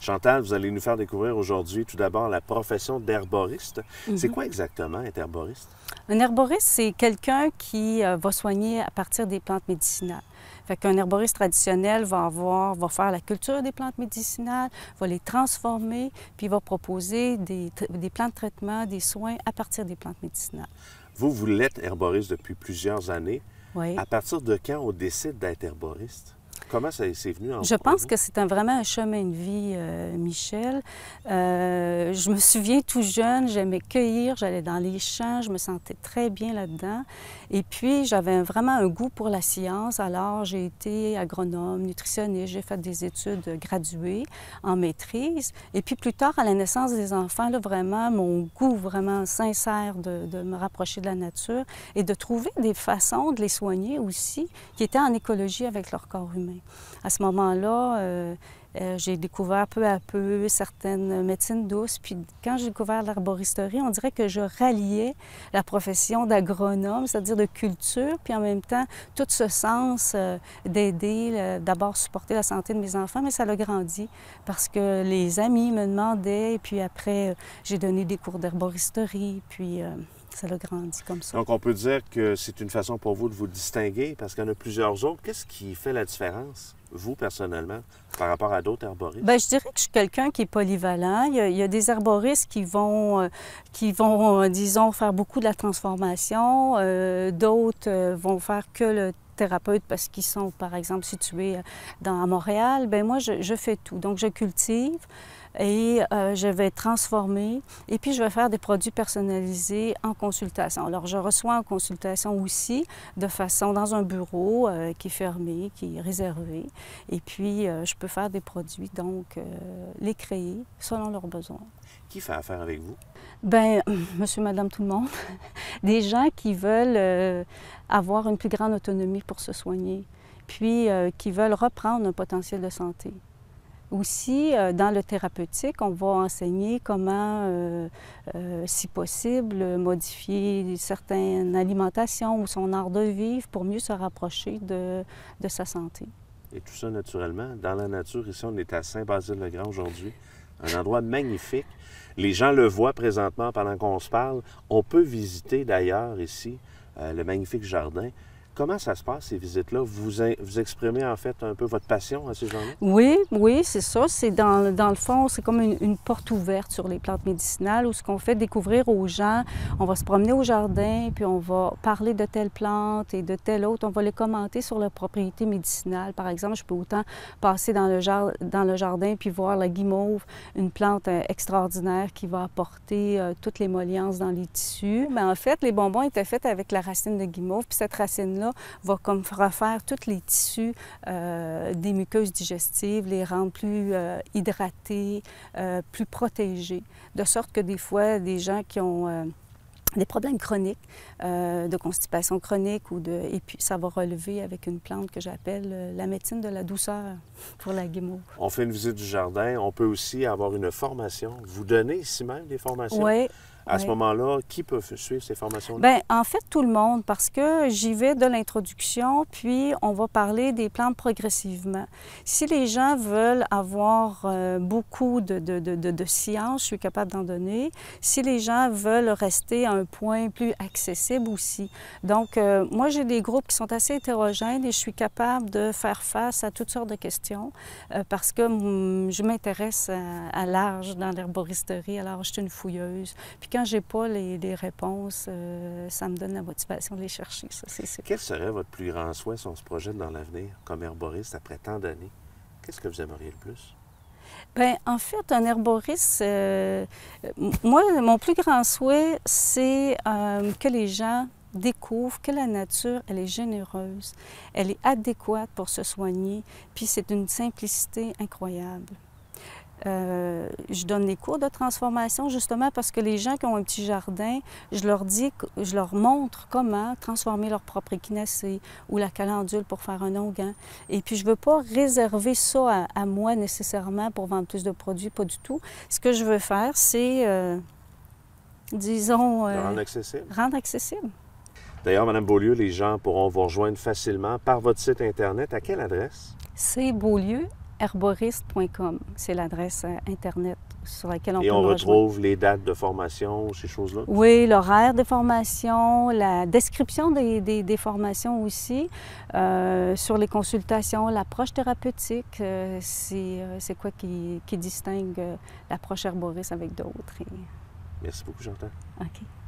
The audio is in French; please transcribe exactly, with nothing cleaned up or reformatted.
Chantal, vous allez nous faire découvrir aujourd'hui tout d'abord la profession d'herboriste. Mm-hmm. C'est quoi exactement être herboriste? Un herboriste, c'est quelqu'un qui euh, va soigner à partir des plantes médicinales. Fait qu'un herboriste traditionnel va avoir, va faire la culture des plantes médicinales, va les transformer, puis va proposer des, des plans de traitement, des soins à partir des plantes médicinales. Vous, vous l'êtes herboriste depuis plusieurs années. Oui. À partir de quand on décide d'être herboriste? Comment ça c'est venu en Je pense que c'est un, vraiment un chemin de vie, euh, Michel. Euh, je me souviens tout jeune, j'aimais cueillir, j'allais dans les champs, je me sentais très bien là-dedans. Et puis, j'avais vraiment un goût pour la science. Alors, j'ai été agronome, nutritionniste, j'ai fait des études graduées en maîtrise. Et puis, plus tard, à la naissance des enfants, là, vraiment, mon goût vraiment sincère de, de me rapprocher de la nature et de trouver des façons de les soigner aussi qui étaient en écologie avec leur corps humain. À ce moment-là, euh, euh, j'ai découvert peu à peu certaines médecines douces. Puis quand j'ai découvert l'herboristerie, on dirait que je ralliais la profession d'agronome, c'est-à-dire de culture, puis en même temps, tout ce sens euh, d'aider, euh, d'abord supporter la santé de mes enfants, mais ça l'a grandi parce que les amis me demandaient, et puis après, euh, j'ai donné des cours d'herboristerie, puis... Euh, ça l'a grandi comme ça. Donc, on peut dire que c'est une façon pour vous de vous distinguer parce qu'il y en a plusieurs autres. Qu'est-ce qui fait la différence, vous, personnellement, par rapport à d'autres herboristes? Bien, je dirais que je suis quelqu'un qui est polyvalent. Il y a, il y a des herboristes qui vont, euh, qui vont euh, disons, faire beaucoup de la transformation. Euh, d'autres euh, vont faire que le thérapeute parce qu'ils sont, par exemple, situés dans, à Montréal. Bien, moi, je, je fais tout. Donc, je cultive. Et euh, je vais transformer et puis je vais faire des produits personnalisés en consultation. Alors, je reçois en consultation aussi de façon dans un bureau euh, qui est fermé, qui est réservé. Et puis, euh, je peux faire des produits, donc euh, les créer selon leurs besoins. Qui fait affaire avec vous? Bien, monsieur, madame, tout le monde. Des gens qui veulent euh, avoir une plus grande autonomie pour se soigner, puis euh, qui veulent reprendre un potentiel de santé. Aussi, euh, dans le thérapeutique, on va enseigner comment, euh, euh, si possible, modifier certaines alimentations ou son art de vivre pour mieux se rapprocher de, de sa santé. Et tout ça naturellement, dans la nature. Ici, on est à Saint-Basile-le-Grand aujourd'hui, un endroit magnifique. Les gens le voient présentement pendant qu'on se parle. On peut visiter d'ailleurs ici euh, le magnifique jardin. Comment ça se passe, ces visites-là? Vous, vous exprimez en fait un peu votre passion à ces gens-là? Oui, oui, c'est ça. C'est dans, dans le fond, c'est comme une, une porte ouverte sur les plantes médicinales où ce qu'on fait découvrir aux gens, on va se promener au jardin, puis on va parler de telle plante et de telle autre. On va les commenter sur leurs propriétés médicinales. Par exemple, je peux autant passer dans le, jar, dans le jardin puis voir la guimauve, une plante euh, extraordinaire qui va apporter euh, toute l'émollience dans les tissus. Mais en fait, les bonbons étaient faits avec la racine de guimauve, puis cette racine-là va comme refaire tous les tissus euh, des muqueuses digestives, les rendre plus euh, hydratés, euh, plus protégés, de sorte que des fois, des gens qui ont euh, des problèmes chroniques, euh, de constipation chronique, ou de, et puis ça va relever avec une plante que j'appelle euh, la médecine de la douceur pour la guimauve. On fait une visite du jardin, on peut aussi avoir une formation. Vous donnez ici même des formations? Oui. À oui. ce moment-là, qui peut suivre ces formations-là? Bien, en fait, tout le monde, parce que j'y vais de l'introduction, puis on va parler des plantes progressivement. Si les gens veulent avoir euh, beaucoup de, de, de, de, de science, je suis capable d'en donner. Si les gens veulent rester à un point plus accessible aussi. Donc, euh, moi, j'ai des groupes qui sont assez hétérogènes et je suis capable de faire face à toutes sortes de questions euh, parce que hum, je m'intéresse à, à large dans l'herboristerie. Alors, je suis une fouilleuse. Puis quand je n'ai pas les, les réponses, euh, ça me donne la motivation de les chercher, ça, c'est sûr. Quel serait votre plus grand souhait si on se projette dans l'avenir comme herboriste après tant d'années? Qu'est-ce que vous aimeriez le plus? Bien, en fait, un herboriste, euh, moi, mon plus grand souhait, c'est euh, que les gens découvrent que la nature, elle est généreuse, elle est adéquate pour se soigner, puis c'est d'une simplicité incroyable. Euh, je donne des cours de transformation justement parce que les gens qui ont un petit jardin, je leur dis, je leur montre comment transformer leur propre échinacée ou la calendule pour faire un onguent. Et puis je ne veux pas réserver ça à, à moi nécessairement pour vendre plus de produits, pas du tout. Ce que je veux faire, c'est, euh, disons... Euh, rendre accessible. Rendre accessible. D'ailleurs, Mme Beaulieu, les gens pourront vous rejoindre facilement par votre site Internet. À quelle adresse? C'est Beaulieu, herboriste point com. C'est l'adresse euh, Internet sur laquelle on Et peut on me rejoindre. retrouve les dates de formation, ces choses-là? Oui, l'horaire des formations, la description des, des, des formations aussi, euh, sur les consultations, l'approche thérapeutique, euh, c'est euh, c'est quoi qui, qui distingue euh, l'approche herboriste avec d'autres. Et... Merci beaucoup, Chantal. OK.